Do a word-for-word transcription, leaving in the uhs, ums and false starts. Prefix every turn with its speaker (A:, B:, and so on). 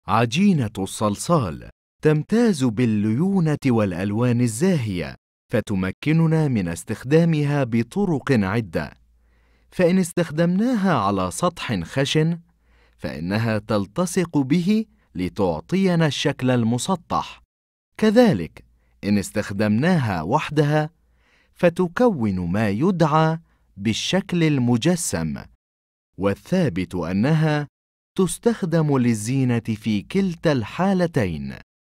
A: عجينة الصلصال تمتاز بالليونة والألوان الزاهية، فتمكننا من استخدامها بطرق عدة. فإن استخدمناها على سطح خشن، فإنها تلتصق به لتعطينا الشكل المسطح. كذلك إن استخدمناها وحدها، فتكون ما يدعى بالشكل المجسم. والثابت أنها تستخدم للزينة في كلتا الحالتين.